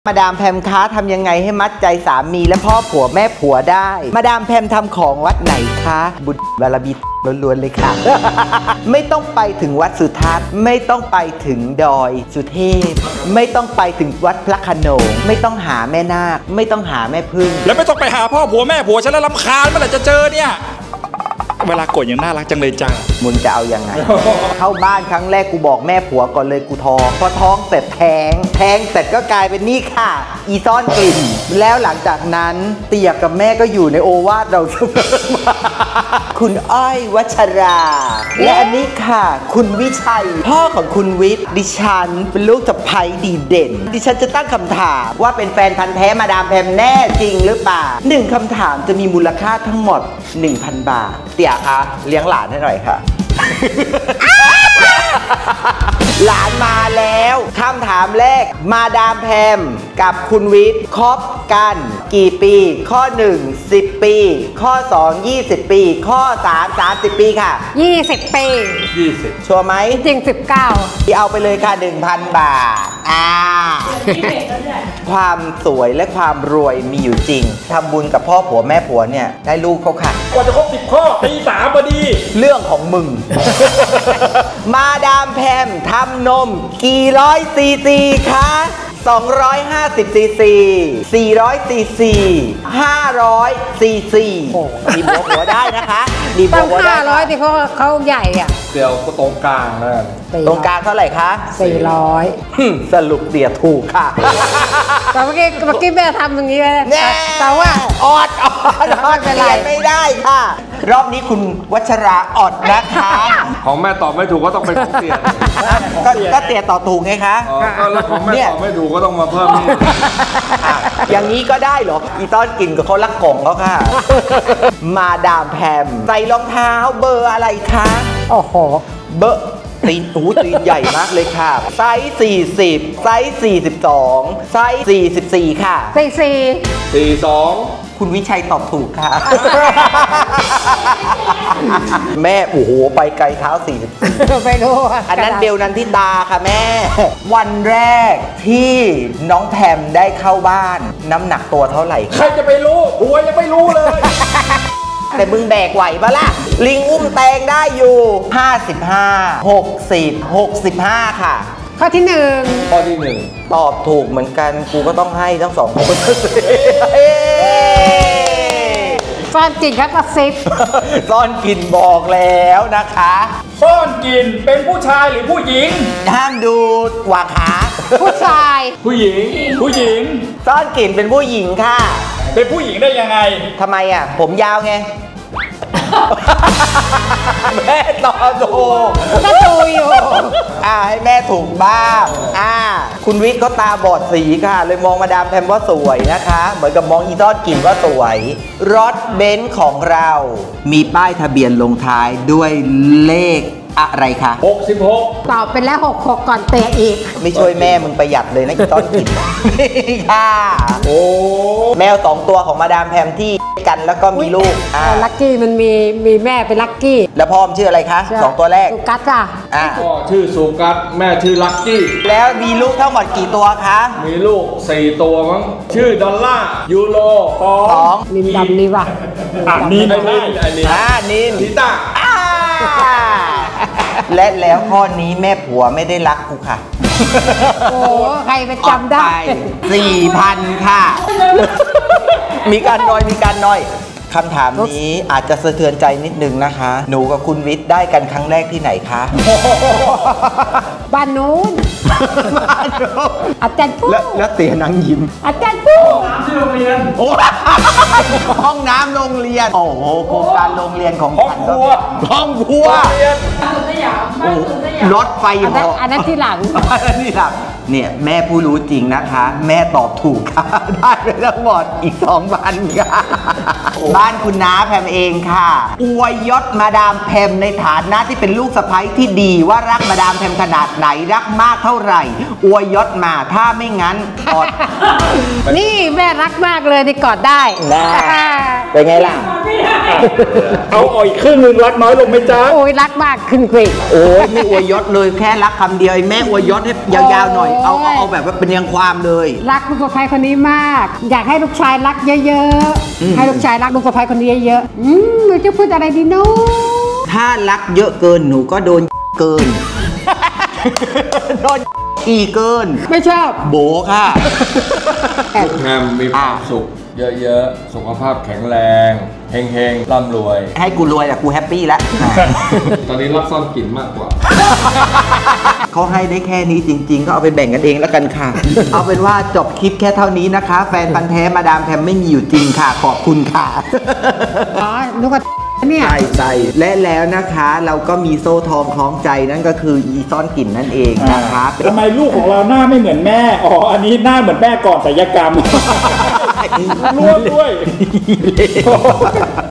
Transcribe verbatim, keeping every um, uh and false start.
มาดามแพมคะทำยังไงให้มัดใจสามีและพ่อผัวแม่ผัวได้มาดามแพมทำของวัดไหนคะบุญบารมีล้วนๆเลยค่ะ ไม่ต้องไปถึงวัดสุทัศน์ไม่ต้องไปถึงดอยสุเทพไม่ต้องไปถึงวัดพระโขนงไม่ต้องหาแม่นาคไม่ต้องหาแม่พึ่งแล้วไม่ต้องไปหาพ่อผัวแม่ผัวฉันแล้วรำคาญเมื่อไหร่จะเจอเนี่ยเวลากดอย่างน่ารักจังเลยจ้ามึงจะเอายังไง เข้าบ้านครั้งแรกกูบอกแม่ผัวก่อนเลยกูท้องพอท้องเสร็จแท้งแท้งเสร็จก็กลายเป็นนี่ค่ะอีซ่อนกลิ่นแล้วหลังจากนั้นเตี่ยกับแม่ก็อยู่ในโอวาทเราเสมอมาคุณอ้อยวัชราและอันนี้ค่ะคุณวิชัยพ่อของคุณวิทย์ดิฉันเป็นลูกสะใภ้ดีเด่นดิฉันจะตั้งคำถามว่าเป็นแฟนพันธ์แท้มาดามแพมแน่จริงหรือเปล่าหนึ่งคำถามจะมีมูลค่าทั้งหมด หนึ่งพัน บาทเตี่ยคะเลี้ยงหลานให้หน่อยค่ะ หลานมาแล้วคำถามแรกมาดามแพมกับคุณวิทย์คบกันกี่ปีข้อหนึ่ง สิบปีข้อสอง ยี่สิบปีข้อสาม สามสิบปีค่ะยี่สิบปียี่สิบชัวร์ไหมจริงสิบเก้าที่เอาไปเลยค่ะ หนึ่งพัน บาทอ่าความสวยและความรวยมีอยู่จริงทำบุญกับพ่อผัวแม่ผัวเนี่ยได้ลูกเขาค่ะกว่าจะครบสิบข้อตีสามพอดีเรื่องของมึง มาดามแพมทำนมกี่ร้อยซีซีคะสองร้อยห้าสิบซีซีสี่ร้อยซีซีห้าร้อยซีซีดีบวกหัวได้นะคะดีบวกหัวได้ห้าร้อยที่เขาเขาใหญ่อ่ะเดี๋ยวก็ตรงกลางนั่นตรงกลางเท่าไหร่คะสี่ร้อยสรุปเสียถูกค่ะแต่เมื่อกี้เมื่อกี้แม่ทำอย่างนี้เลยแต่ว่าออดออดออดเป็นไรไม่ได้ค่ะรอบนี้คุณวัชราออดนะคะของแม่ตอบไม่ถูกก็ต้องเป็นของเตียก็เตียตอบถูกไงคะแล้วของแม่ตอบไม่ถูกก็ต้องมาเพิ่มนี่อย่างนี้ก็ได้เหรออีต้อนกินกับเขาลักกล่องเขาค่ะมาดามแพมใส่รองเท้าเบอร์อะไรคะโอ้โหเบอร์ตีนหูตีนใหญ่มากเลยค่ะไซส์สี่สิบไซส์สี่สิบสองไซส์สี่สิบสี่ค่ะสี่สี่สี่สองคุณวิชัยตอบถูกค่ะแม่โอ้โหไปไกลเท้าสี่สิบไปดูอันนั้นเบลนันทิตาค่ะแม่วันแรกที่น้องแพมได้เข้าบ้านน้ำหนักตัวเท่าไหร่ใครจะไปรู้หัวยังไม่รู้เลยแต่มึงแบกไหวปะล่ะลิงอุ้มแตงได้อยู่ห้าสิบห้า หกสิบ หกสิบห้าค่ะข้อที่หนึ่งข้อที่หนึ่งตอบถูกเหมือนกันกูก็ต้องให้ทั้งสองคนซ่อนกลิ่นครับกระซิบซ่อนกลิ่นบอกแล้วนะคะซ่อนกลิ่นเป็นผู้ชายหรือผู้หญิงห้ามดูกว่าขาผู้ชายผู้หญิงผู้หญิงซ่อนกลิ่นเป็นผู้หญิงค่ะเป็นผู้หญิงได้ยังไงทำไมอ่ะผมยาวไงแม่ตอบถูกก็ดูอยู่อ่าให้แม่ถูกบ้างอ่าคุณวิทย์เขาตาบอดสีค่ะเลยมองมาดามแพมว่าสวยนะคะเหมือนกับมองอีทอดกลิ่นว่าสวยรถเบนซ์ของเรามีป้ายทะเบียนลงท้ายด้วยเลขอะไรคะหกสิบหกตอบไปแล้วหกสิบหกก่อนเตะอีกไม่ช่วยแม่มึงประหยัดเลยนะอีต้นกินค่ะโอ้แมวสองตัวของมาดามแพมที่กันแล้วก็มีลูกลักกี้มันมีมีแม่เป็นลักกี้แล้วพ่อชื่ออะไรคะสองตัวแรกสุกัสจ้ะพ่อชื่อสุกัสแม่ชื่อลักกี้แล้วมีลูกทั้งหมดกี่ตัวคะมีลูกสี่ตัวมั้งชื่อดอลล่ายูโรสองนินดำนี่ว่ะอ่านินนินอ่านินนิต้าและแล้วข้อนี้แม่ผัวไม่ได้รักกูค่ะโอ้ใครไปจำได้สี่พันค่ะมีการน้อยมีการน้อยคำถามนี้อาจจะสะเทือนใจนิดนึงนะคะหนูกับคุณวิทย์ได้กันครั้งแรกที่ไหนคะบ้านนู้นอาจารย์ปุ๊แล้วเตี๋ยนังยิ้มอาจารย์ปุ๊น้ำที่โรงเรียนห้องน้ำโรงเรียนโอ้โหโครงการโรงเรียนของห้องครัวห้องครัวรถไฟเหาะอันนั้นที่หลังอันนี้หลังเนี่ยแม่ผู้รู้จริงนะคะแม่ตอบถูกค่ะได้ไปทั้งหมดอีกสองพันค่ะบ้านคุณน้าแพมเองค่ะอวยยศมาดามแพมในฐานะที่เป็นลูกสะใภ้ที่ดีว่ารักมาดามแพมขนาดไหนรักมากเท่าไหร่อวยยศมาถ้าไม่งั้นกอดนี่แม่รักมากเลยนี่กอดได้เป็นไงล่ะเอาอ่อยครึ่งนึงรักน้อยลงไหมจ๊ะโอ้ยรักมากขึ้นกว่าอีกโอ้ยไม่อวยยศเลยแค่รักคำเดียวไอ้แม่อวยยศให้ยาวๆหน่อยเอาเอาเอาแบบว่าเป็นเรียงความเลยรักลูกสะใภ้คนนี้มาก อยากให้ลูกชายรักเยอะๆให้ลูกชายรักลูกสะใภ้คนนี้เยอะๆอืมหนูจะพูดอะไรดีเนาะถ้ารักเยอะเกินหนูก็โดนเกิน โดนอีเกินไม่ชอบโบค่ะทุกแฮมมีความสุข เยอะๆ สุขภาพแข็งแรง เฮงๆ ร่ำรวยให้กูรวยแต่กูแฮปปี้แล้วตอนนี้รับซ่อนกลิ่นมากกว่าเขาให้ได้แค่นี้จริงๆ ก็เอาไปแบ่งกันเองแล้วกันค่ะ เอาเป็นว่าจบคลิปแค่เท่านี้นะคะ แฟนพันธ์แท้มาดามแพมไม่มีอยู่จริงค่ะ ขอบคุณค่ะอ๋อนึกว่าเนี่ยใช่ใช่และแล้วนะคะเราก็มีโซ่ทองคล้องใจนั่นก็คืออีซ่อนกลิ่นนั่นเองนะคะทำไมลูกของเราหน้าไม่เหมือนแม่ อ๋อ อันนี้หน้าเหมือนแม่ก่อนศัลยกรรม ร่วมด้วย